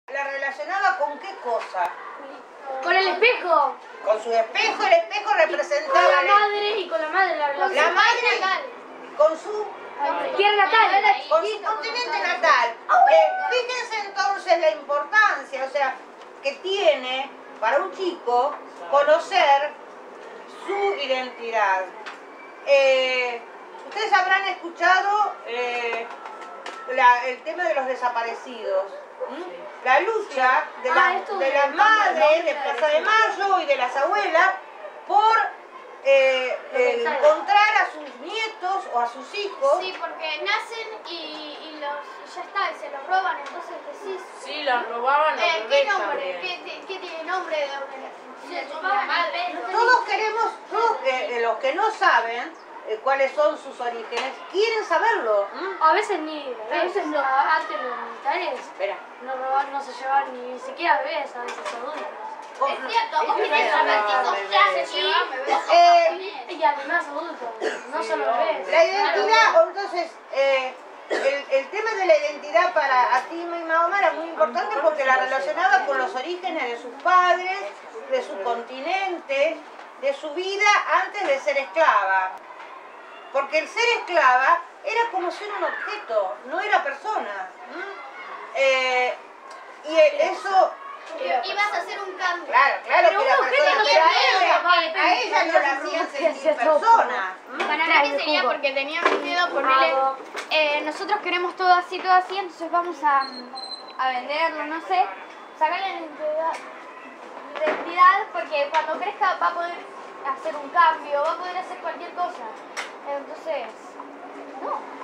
¿La relacionaba con qué cosa? Con el espejo. Con su espejo, el espejo representaba... Con la madre y con la madre la relación. La madre con su... tierra natal. Con su continente natal. Fíjense entonces la importancia, o sea, que tiene para un chico conocer su identidad. Ustedes habrán escuchado el tema de los desaparecidos. La lucha de las madres de Plaza de Mayo y de las abuelas por encontrar a sus nietos o a sus hijos. Sí, porque nacen y ya está, y se los roban, entonces decís... Sí, los robaban los ¿Qué bebés nombre? también. ¿Qué tiene nombre de robaban madre? Todos queremos, los que no saben cuáles son sus orígenes, quieren saberlo. A veces ni bebés. No. Antes los militares no robaban, no se llevaban ni siquiera bebés, a veces adultos. Es cierto, vos querés saber qué sos ya se llevan bebés. Y además adultos, no solo bebés. La identidad, entonces, el tema de la identidad para a ti, mi mamá, era muy importante porque la relacionaba con los orígenes de sus padres, de su continente, de su vida antes de ser esclava. Porque el ser esclava era como ser un objeto, no era persona. Y eso... Ibas a hacer un cambio. Claro que era persona, pero a ella no la hacían sentir persona. Para mí que sería porque teníamos miedo, ponerle, nosotros queremos todo así, entonces vamos a venderlo, no sé, sacarle la identidad, porque cuando crezca va a poder hacer un cambio, va a poder hacer cualquier cosa. Entonces, no.